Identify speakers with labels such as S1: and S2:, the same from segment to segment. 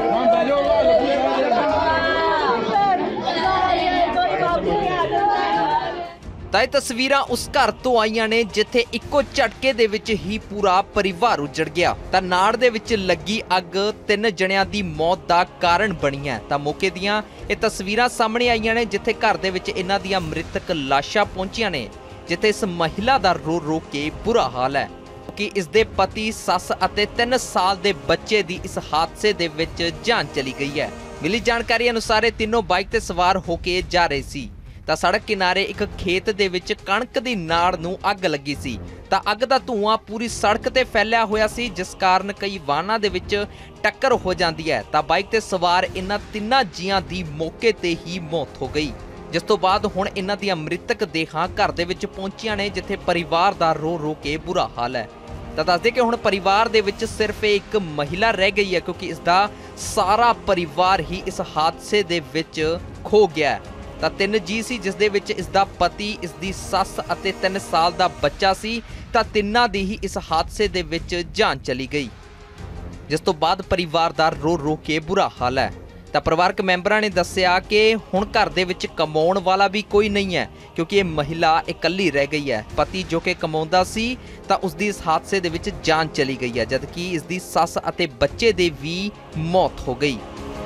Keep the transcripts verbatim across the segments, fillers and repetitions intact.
S1: ਤਾਂ ਇਹ ਤਸਵੀਰਾਂ ਉਸ ਘਰ ਤੋਂ ਆਈਆਂ ਨੇ ਜਿੱਥੇ ਇੱਕੋ ਝਟਕੇ ਦੇ ਵਿੱਚ ਹੀ ਪੂਰਾ ਪਰਿਵਾਰ ਉਜੜ ਗਿਆ। ਤਾਂ ਨਾੜ ਦੇ ਵਿੱਚ ਲੱਗੀ ਅੱਗ ਤਿੰਨ ਜਣਿਆਂ ਦੀ ਮੌਤ ਦਾ ਕਾਰਨ ਬਣੀ ਹੈ। ਤਾਂ ਮੌਕੇ ਦੀਆਂ ਇਹ ਤਸਵੀਰਾਂ ਸਾਹਮਣੇ ਆਈਆਂ ਨੇ ਜਿੱਥੇ ਘਰ ਦੇ ਵਿੱਚ ਇਹਨਾਂ ਦੀਆਂ ਮ੍ਰਿਤਕ ਲਾਸ਼ਾਂ ਪਹੁੰਚੀਆਂ ਨੇ, ਜਿੱਥੇ ਇਸ ਮਹਿਲਾ ਦਾ ਰੋ ਰੋ ਕੇ ਬੁਰਾ ਹਾਲ ਹੈ ਕਿ ਇਸ ਦੇ ਪਤੀ, ਸੱਸ ਅਤੇ ਤਿੰਨ ਸਾਲ ਦੇ ਬੱਚੇ ਦੀ ਇਸ ਹਾਦਸੇ ਦੇ ਵਿੱਚ ਜਾਨ ਚਲੀ ਗਈ ਹੈ। ਮਿਲੀ ਜਾਣਕਾਰੀ ਅਨੁਸਾਰ ਇਹ ਤਿੰਨੋਂ ਬਾਈਕ ਤੇ ਸਵਾਰ ਹੋ ਕੇ ਜਾ ਰਹੇ ਸੀ ਤਾਂ ਸੜਕ ਕਿਨਾਰੇ ਇੱਕ ਖੇਤ ਦੇ ਵਿੱਚ ਕਣਕ ਦੀ ਨਾੜ ਨੂੰ ਅੱਗ ਲੱਗੀ ਸੀ। ਤਾਂ ਅੱਗ ਦਾ ਧੂਆਂ ਪੂਰੀ ਸੜਕ ਤੇ ਫੈਲਿਆ ਹੋਇਆ ਸੀ, ਜਿਸ ਕਾਰਨ ਕਈ ਵਾਹਨਾਂ ਦੇ ਵਿੱਚ ਟੱਕਰ ਹੋ ਜਾਂਦੀ ਹੈ। ਤਾਂ ਬਾਈਕ ਤੇ ਸਵਾਰ ਇਹਨਾਂ ਤਿੰਨਾਂ ਜੀਆਂ ਦੀ ਮੌਕੇ ਤੇ ਹੀ ਮੌਤ ਹੋ ਗਈ, ਜਿਸ ਤੋਂ ਬਾਅਦ ਹੁਣ ਇਹਨਾਂ ਦੀਆਂ ਮ੍ਰਿਤਕ ਦੇਹਾਂ ਘਰ ਦੇ ਵਿੱਚ ਪਹੁੰਚੀਆਂ ਨੇ, ਜਿੱਥੇ ਪਰਿਵਾਰ ਦਾ ਰੋ ਰੋ ਕੇ ਬੁਰਾ ਹਾਲ ਹੈ। ਤਾਂ ਦੱਸਦੇ ਕਿ ਹੁਣ ਪਰਿਵਾਰ ਦੇ ਵਿੱਚ ਸਿਰਫ ਇੱਕ ਮਹਿਲਾ ਰਹਿ ਗਈ ਹੈ, ਕਿਉਂਕਿ ਇਸ ਦਾ ਸਾਰਾ ਪਰਿਵਾਰ ਹੀ ਇਸ ਹਾਦਸੇ ਦੇ ਵਿੱਚ ਖੋ ਗਿਆ ਹੈ। ਤਾਂ ਤਿੰਨ ਜੀ ਸੀ, ਜਿਸ ਦੇ ਵਿੱਚ ਇਸ ਦਾ ਪਤੀ, ਇਸ ਦੀ ਸੱਸ ਅਤੇ ਤਿੰਨ ਸਾਲ ਦਾ ਬੱਚਾ ਸੀ। ਤਾਂ ਤਿੰਨਾਂ ਦੀ ਹੀ ਇਸ ਹਾਦਸੇ ਦੇ ਵਿੱਚ ਜਾਨ ਚਲੀ ਗਈ, ਜਿਸ ਤੋਂ ਬਾਅਦ ਪਰਿਵਾਰ ਦਾ ਰੋ ਰੋ ਕੇ ਬੁਰਾ ਹਾਲ ਹੈ। ਤਾਂ ਪਰਿਵਾਰਕ ਮੈਂਬਰਾਂ ਨੇ ਦੱਸਿਆ ਕਿ ਹੁਣ ਘਰ ਦੇ ਵਿੱਚ ਕਮਾਉਣ ਵਾਲਾ ਵੀ ਕੋਈ ਨਹੀਂ ਹੈ, ਕਿਉਂਕਿ ਇਹ ਮਹਿਲਾ ਇਕੱਲੀ ਰਹਿ ਗਈ ਹੈ। ਪਤੀ ਜੋ ਕਿ ਕਮਾਉਂਦਾ ਸੀ ਤਾਂ ਉਸ ਦੀ ਇਸ ਹਾਦਸੇ ਦੇ ਵਿੱਚ ਜਾਨ ਚਲੀ ਗਈ ਹੈ, ਜਦਕਿ ਇਸ ਦੀ ਸੱਸ ਅਤੇ ਬੱਚੇ ਦੀ ਵੀ ਮੌਤ ਹੋ ਗਈ।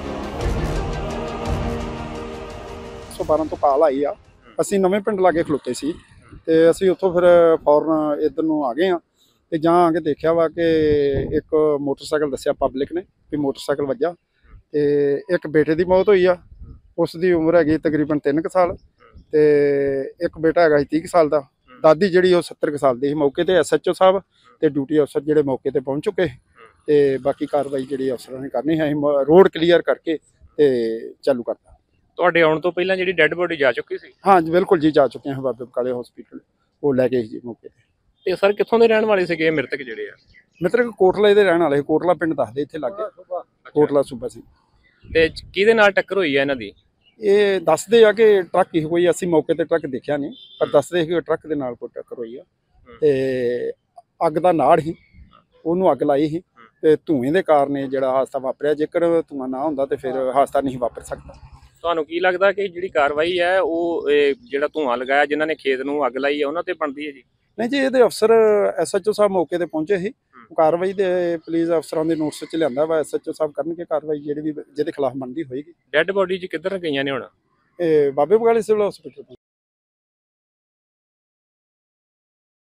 S2: ਇੱਕ ਸੌ ਬਾਰਾਂ ਤੋਂ ਕਾਲ ਆਈ ਆ। ਅਸੀਂ ਨਵੇਂ ਪਿੰਡ ਲਾਗੇ ਖਲੋਤੇ ਸੀ ਤੇ ਅਸੀਂ ਉੱਥੋਂ ਫਿਰ ਫੌਰਨ ਇੱਧਰ ਨੂੰ ਆ ਗਏ ਆ ਤੇ ਜਾਂ ਆ ਕੇ ਦੇਖਿਆ ਵਾ ਕਿ ਇੱਕ ਮੋਟਰਸਾਈਕਲ ਦੱਸਿਆ ਪਬਲਿਕ ਨੇ ਕਿ ਮੋਟਰਸਾਈਕਲ ਵੱਜਾ ਤੇ ਇੱਕ ਬੇਟੇ ਦੀ ਮੌਤ ਹੋਈ ਆ। ਉਸ ਦੀ ਉਮਰ ਹੈਗੀ ਤਕਰੀਬਨ ਤਿੰਨ ਕੁ ਸਾਲ ਤੇ ਇੱਕ ਬੇਟਾ ਹੈਗਾ ਸੀ ਤੀਹ ਕੁ ਸਾਲ ਦਾ। ਦਾਦੀ ਜਿਹੜੀ ਉਹ ਸੱਤਰ ਕੁ ਸਾਲ ਦੀ ਸੀ। ਮੌਕੇ ਤੇ ਐਸ ਐਚ ਓ ਸਾਹਿਬ ਤੇ ਡਿਊਟੀ ਅਫਸਰ ਜਿਹੜੇ ਮੌਕੇ ਤੇ ਪਹੁੰਚ ਚੁੱਕੇ ਤੇ ਬਾਕੀ ਕਾਰਵਾਈ ਜਿਹੜੀ ਅਫਸਰਾਂ ਨੇ ਕਰਨੀ ਹੈ। ਰੋਡ ਕਲੀਅਰ ਕਰਕੇ ਤੇ ਚਾਲੂ ਕਰਤਾ।
S3: ਤੁਹਾਡੇ ਆਉਣ ਤੋਂ ਪਹਿਲਾਂ ਜਿਹੜੀ ਡੈੱਡ ਬੋਡੀ ਜਾ ਚੁੱਕੀ ਸੀ?
S2: ਹਾਂ ਜੀ ਬਿਲਕੁਲ ਜੀ, ਜਾ ਚੁੱਕੇ ਹਾਂ ਬਾਬੇ ਬਕਾਲੇ ਹਸਪੀਟਲ, ਉਹ ਲੈ ਗਏ ਜੀ ਮੌਕੇ ਤੇ।
S3: ਤੇ ਸਰ ਕਿੱਥੋਂ ਦੇ ਰਹਿਣ ਵਾਲੇ ਸੀਗੇ ਮ੍ਰਿਤਕ ਜਿਹੜੇ ਆ?
S2: ਮ੍ਰਿਤਕ ਕੋਟਲਾ ਦੇ ਰਹਿਣ ਵਾਲੇ, ਕੋਟਲਾ ਪਿੰਡ ਦੱਸਦੇ ਇੱਥੇ ਲਾਗੇ, ਕੋਟਲਾ ਸੂਬਾ ਸੀ।
S3: ਤੇ ਕਿਹਦੇ ਨਾਲ ਟੱਕਰ ਹੋਈ ਹੈ ਇਹਨਾਂ ਦੀ?
S2: ਇਹ ਦੱਸਦੇ ਆ ਕਿ ਟਰੱਕ ਹੀ ਕੋਈ, ਅਸੀਂ ਮੌਕੇ ਤੇ ਟਰੱਕ ਦੇਖਿਆ ਨਹੀਂ, ਪਰ ਦੱਸਦੇ ਕਿ ਟਰੱਕ ਦੇ ਨਾਲ ਕੋਈ ਟੱਕਰ ਹੋਈ ਆ ਤੇ ਅੱਗ ਦਾ ਨਾੜ ਹੀ, ਉਹਨੂੰ ਅੱਗ ਲਾਈ ਸੀ ਤੇ ਧੂਏ ਦੇ ਕਾਰਨ ਜਿਹੜਾ ਹਾਦਸਾ ਵਾਪਰਿਆ। ਜੇਕਰ ਧੂਆਂ ਨਾ ਹੁੰਦਾ ਤੇ ਫਿਰ ਹਾਦਸਾ ਨਹੀਂ ਵਾਪਰ ਸਕਦਾ।
S3: ਤੁਹਾਨੂੰ ਕੀ ਲੱਗਦਾ ਕਿ ਜਿਹੜੀ ਕਾਰਵਾਈ ਹੈ ਉਹ ਜਿਹੜਾ ਧੂਆਂ ਲਗਾਇਆ, ਜਿਨ੍ਹਾਂ ਨੇ ਖੇਤ ਨੂੰ ਅੱਗ ਲਾਈ ਹੈ, ਉਹਨਾਂ ਤੇ ਬਣਦੀ ਹੈ ਜੀ?
S2: ਨਹੀਂ ਜੀ, ਇਹਦੇ ਅਫਸਰ ਐਸ ਐਚ ਓ ਸਾਹਿਬ ਮੌਕੇ ਤੇ ਪਹੁੰਚੇ ਸੀ। ਕਾਰਵਾਈ ਦੇ ਪੁਲਿਸ ਅਫਸਰਾਂ ਦੇ ਨੋਟਿਸ 'ਚ ਲਿਆਂਦਾ ਵਾ, ਐਸ ਐਚ ਓ ਸਾਹਿਬ ਕਰਨਗੇ ਕਾਰਵਾਈ ਜਿਹੜੀ ਵੀ ਜਿਹਦੇ ਖਿਲਾਫ ਬਣਦੀ ਹੋਏਗੀ।
S3: ਡੈੱਡ ਬੋਡੀ ਜੀ ਕਿੱਧਰ ਗਈਆਂ ਨੇ ਹੁਣ?
S2: ਇਹ ਬਾਬੇ ਬਕਾਲੇ ਸਿਵਲ ਹਸਪੀਟਲ।